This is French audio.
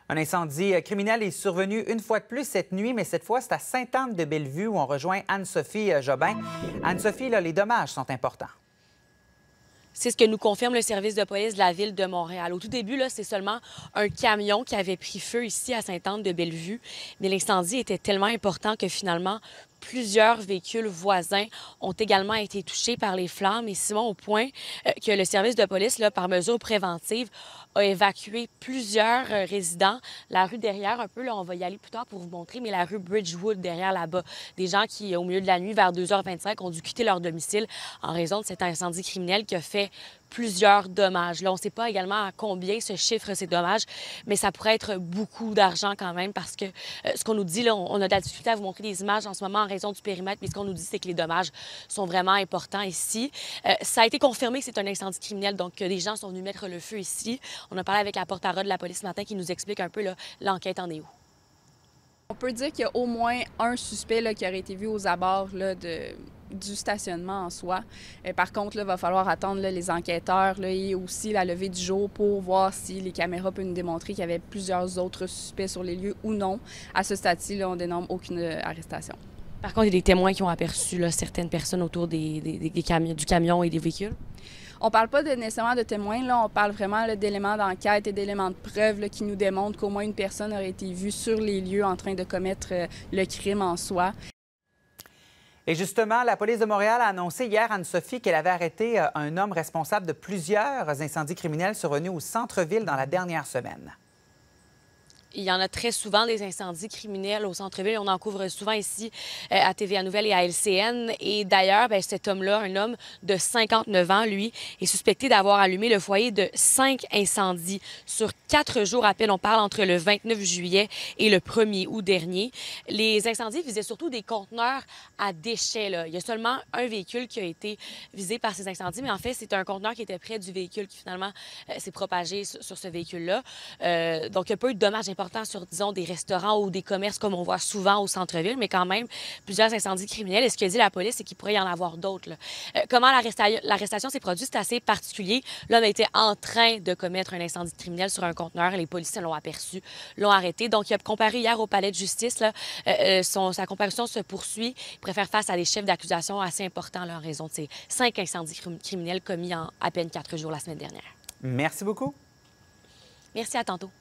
Un incendie criminel est survenu une fois de plus cette nuit, mais cette fois, c'est à Sainte-Anne-de-Bellevue où on rejoint Anne-Sophie Jobin. Anne-Sophie, là, les dommages sont importants. C'est ce que nous confirme le service de police de la Ville de Montréal. Au tout début, là, c'est seulement un camion qui avait pris feu ici à Sainte-Anne-de-Bellevue, mais l'incendie était tellement important que finalement, plusieurs véhicules voisins ont également été touchés par les flammes. Et Simon, au point que le service de police, là, par mesure préventive, a évacué plusieurs résidents. La rue derrière, un peu, là, on va y aller plus tard pour vous montrer, mais la rue Bridgewood derrière là-bas. Des gens qui, au milieu de la nuit, vers 2h25, ont dû quitter leur domicile en raison de cet incendie criminel qui a fait plusieurs dommages. Là, on ne sait pas également à combien se chiffrent ces dommages, mais ça pourrait être beaucoup d'argent quand même parce que ce qu'on nous dit, là, on a de la difficulté à vous montrer des images en ce moment en raison du périmètre, mais ce qu'on nous dit, c'est que les dommages sont vraiment importants ici. Ça a été confirmé que c'est un incendie criminel, donc des gens sont venus mettre le feu ici. On a parlé avec la porte-parole de la police ce matin qui nous explique un peu l'enquête en est où. On peut dire qu'il y a au moins un suspect là, qui aurait été vu aux abords là, du stationnement en soi. Par contre, il va falloir attendre là, les enquêteurs là, et aussi la levée du jour pour voir si les caméras peuvent nous démontrer qu'il y avait plusieurs autres suspects sur les lieux ou non. À ce stade-ci, là, on dénombre aucune arrestation. Par contre, il y a des témoins qui ont aperçu là, certaines personnes autour du camion et des véhicules. On ne parle pas nécessairement de témoins, là, on parle vraiment d'éléments d'enquête et d'éléments de preuve là, qui nous démontrent qu'au moins une personne aurait été vue sur les lieux en train de commettre le crime en soi. Et justement, la police de Montréal a annoncé hier, Anne-Sophie, qu'elle avait arrêté un homme responsable de plusieurs incendies criminels survenus au centre-ville dans la dernière semaine. Il y en a très souvent des incendies criminels au centre-ville. On en couvre souvent ici à TVA Nouvelles et à LCN. Et d'ailleurs, cet homme-là, un homme de 59 ans, lui, est suspecté d'avoir allumé le foyer de 5 incendies sur 4 jours à peine. On parle entre le 29 juillet et le 1er août dernier. Les incendies visaient surtout des conteneurs à déchets, là. Il y a seulement un véhicule qui a été visé par ces incendies, mais en fait, c'est un conteneur qui était près du véhicule qui finalement s'est propagé sur ce véhicule-là. Donc, il n'y a pas eu de dommages importants sur, disons, des restaurants ou des commerces comme on voit souvent au centre-ville, mais quand même plusieurs incendies criminels. Et ce que dit la police, c'est qu'il pourrait y en avoir d'autres. Comment l'arrestation s'est produite, c'est assez particulier. L'homme était en train de commettre un incendie criminel sur un conteneur. Les policiers l'ont aperçu, l'ont arrêté. Donc, il a comparu hier au palais de justice. Là. Sa comparution se poursuit. Il pourrait faire face à des chefs d'accusation assez importants là, en raison de ces 5 incendies criminels commis en à peine 4 jours la semaine dernière. Merci beaucoup. Merci, à tantôt.